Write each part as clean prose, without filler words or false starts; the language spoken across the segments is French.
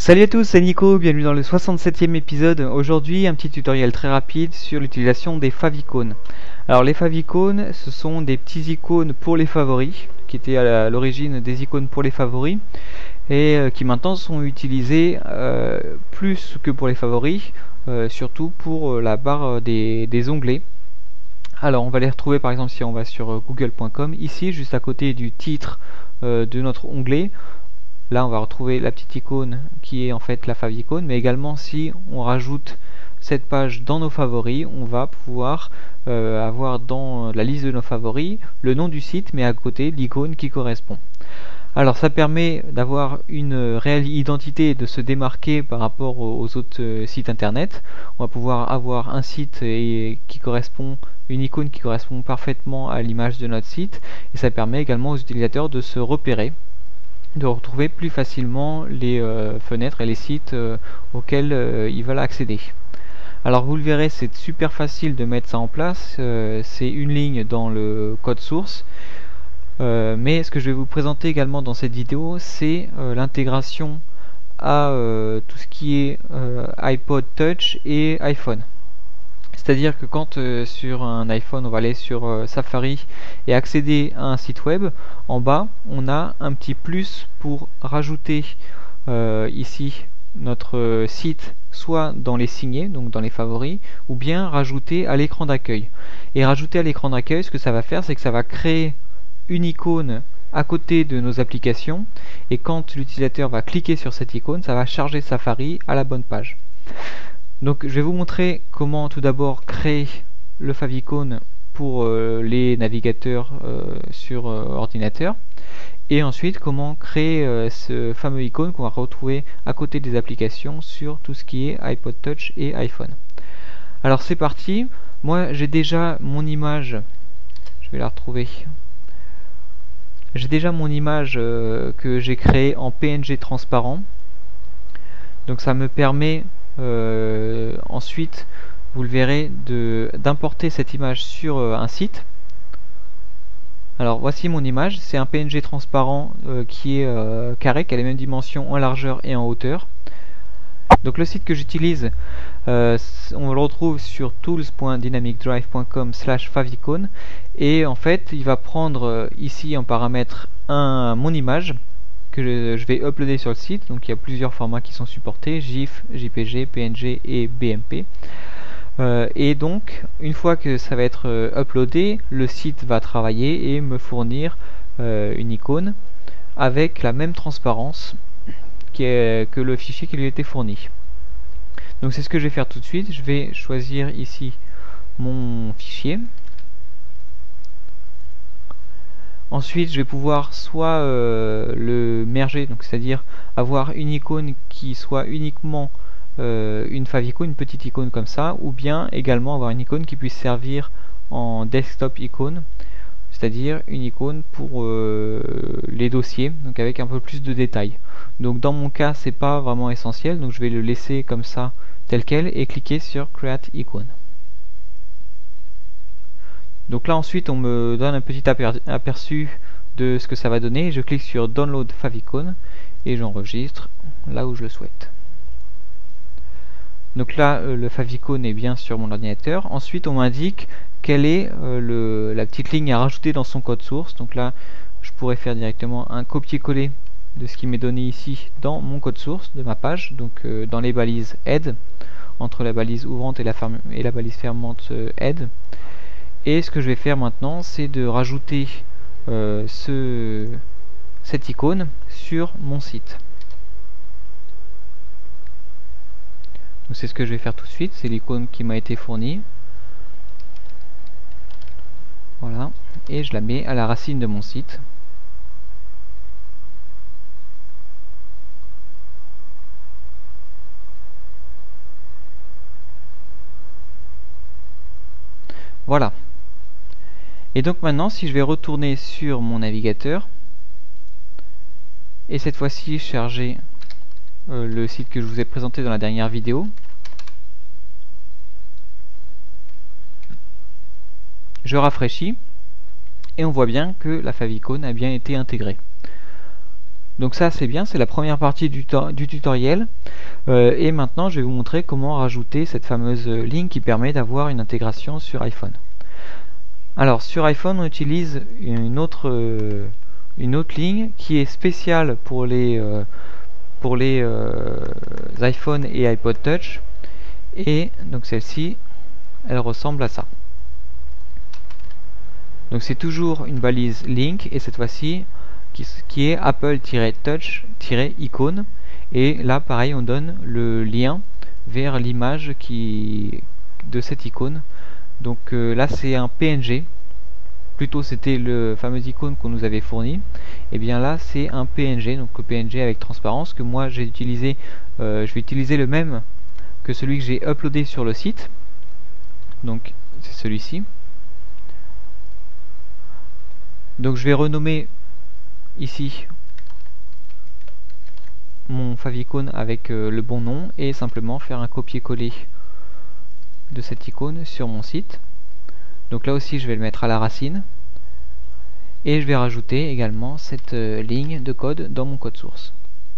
Salut à tous, c'est Nico, bienvenue dans le 67e épisode. Aujourd'hui, un petit tutoriel très rapide sur l'utilisation des favicons. Alors les favicons, ce sont des petits icônes pour les favoris, qui étaient à l'origine des icônes pour les favoris, et qui maintenant sont utilisés plus que pour les favoris, surtout pour la barre des onglets. Alors on va les retrouver par exemple si on va sur google.com, ici juste à côté du titre de notre onglet. Là on va retrouver la petite icône qui est en fait la favicon, mais également si on rajoute cette page dans nos favoris, on va pouvoir avoir dans la liste de nos favoris le nom du site, mais à côté l'icône qui correspond. Alors ça permet d'avoir une réelle identité, de se démarquer par rapport aux autres sites internet. On va pouvoir avoir un site qui correspond, une icône qui correspond parfaitement à l'image de notre site, et ça permet également aux utilisateurs de se repérer, de retrouver plus facilement les fenêtres et les sites auxquels ils veulent accéder. Alors vous le verrez, c'est super facile de mettre ça en place, c'est une ligne dans le code source, mais ce que je vais vous présenter également dans cette vidéo, c'est l'intégration à tout ce qui est iPod Touch et iPhone. C'est-à-dire que quand sur un iPhone on va aller sur Safari et accéder à un site web, en bas on a un petit plus pour rajouter ici notre site soit dans les signés, donc dans les favoris, ou bien rajouter à l'écran d'accueil. Et rajouter à l'écran d'accueil, ce que ça va faire, c'est que ça va créer une icône à côté de nos applications, et quand l'utilisateur va cliquer sur cette icône, ça va charger Safari à la bonne page. Donc je vais vous montrer comment tout d'abord créer le favicon pour les navigateurs sur ordinateur, et ensuite comment créer ce fameux icône qu'on va retrouver à côté des applications sur tout ce qui est iPod Touch et iPhone. Alors c'est parti, moi j'ai déjà mon image, je vais la retrouver. J'ai déjà mon image que j'ai créée en PNG transparent, donc ça me permet ensuite, vous le verrez, d'importer cette image sur un site. Alors voici mon image, c'est un PNG transparent qui est carré, qui a les mêmes dimensions en largeur et en hauteur. Donc le site que j'utilise, on le retrouve sur tools.dynamicdrive.com/favicon, et en fait il va prendre ici en paramètre mon image que je vais uploader sur le site. Donc il y a plusieurs formats qui sont supportés, GIF, JPG, PNG et BMP. Et donc une fois que ça va être uploadé, le site va travailler et me fournir une icône avec la même transparence que le fichier qui lui a été fourni. Donc c'est ce que je vais faire tout de suite. Je vais choisir ici mon fichier. Ensuite, je vais pouvoir soit le merger, donc c'est-à-dire avoir une icône qui soit uniquement une favicon, une petite icône comme ça, ou bien également avoir une icône qui puisse servir en desktop icône, c'est-à-dire une icône pour les dossiers, donc avec un peu plus de détails. Donc dans mon cas, c'est pas vraiment essentiel, donc je vais le laisser comme ça tel quel et cliquer sur Create Icon. Donc là ensuite on me donne un petit aperçu de ce que ça va donner. Je clique sur Download Favicon et j'enregistre là où je le souhaite. Donc là le favicon est bien sur mon ordinateur. Ensuite on m'indique quelle est la petite ligne à rajouter dans son code source. Donc là je pourrais faire directement un copier-coller de ce qui m'est donné ici dans mon code source de ma page, donc dans les balises head, entre la balise ouvrante et la balise fermante head. Et ce que je vais faire maintenant, c'est de rajouter cette icône sur mon site. Donc c'est ce que je vais faire tout de suite, c'est l'icône qui m'a été fournie. Voilà, et je la mets à la racine de mon site. Voilà. Et donc maintenant, si je vais retourner sur mon navigateur, et cette fois-ci charger le site que je vous ai présenté dans la dernière vidéo, je rafraîchis, et on voit bien que la favicon a bien été intégrée. Donc ça c'est bien, c'est la première partie du tutoriel. Et maintenant je vais vous montrer comment rajouter cette fameuse ligne qui permet d'avoir une intégration sur iPhone. Alors sur iPhone on utilise une autre ligne qui est spéciale pour les iPhone et iPod Touch, et donc celle-ci elle ressemble à ça. Donc c'est toujours une balise link, et cette fois-ci qui est Apple-Touch-icône, et là pareil on donne le lien vers l'image de cette icône. Donc là c'est un PNG, plutôt c'était le fameux icône qu'on nous avait fourni, et bien là c'est un PNG, donc le PNG avec transparence que moi j'ai utilisé. Je vais utiliser le même que celui que j'ai uploadé sur le site, donc c'est celui-ci. Donc je vais renommer ici mon favicon avec le bon nom, et simplement faire un copier-coller de cette icône sur mon site. Donc là aussi je vais le mettre à la racine, et je vais rajouter également cette ligne de code dans mon code source.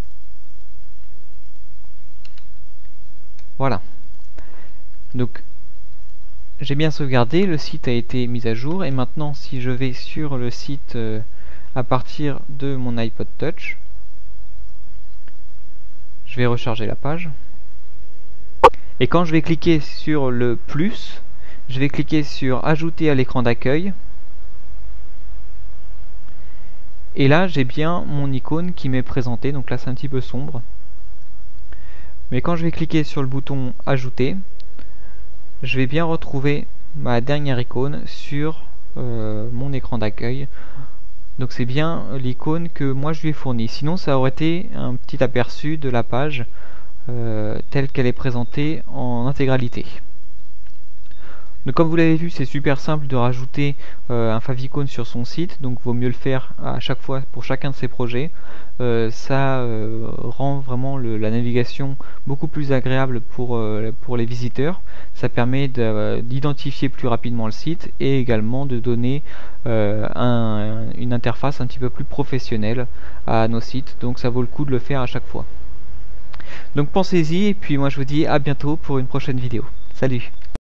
Voilà. Donc j'ai bien sauvegardé, le site a été mis à jour, et maintenant si je vais sur le site à partir de mon iPod Touch, je vais recharger la page, et quand je vais cliquer sur le plus, je vais cliquer sur ajouter à l'écran d'accueil, et là j'ai bien mon icône qui m'est présentée. Donc là c'est un petit peu sombre, mais quand je vais cliquer sur le bouton ajouter, je vais bien retrouver ma dernière icône sur mon écran d'accueil. Donc c'est bien l'icône que moi je lui ai fournie, sinon ça aurait été un petit aperçu de la page telle qu'elle est présentée en intégralité. Donc comme vous l'avez vu, c'est super simple de rajouter un favicon sur son site, donc vaut mieux le faire à chaque fois pour chacun de ses projets. Ça rend vraiment la navigation beaucoup plus agréable pour les visiteurs. Ça permet d'identifier plus rapidement le site, et également de donner une interface un petit peu plus professionnelle à nos sites, donc ça vaut le coup de le faire à chaque fois. Donc pensez-y, et puis moi je vous dis à bientôt pour une prochaine vidéo. Salut!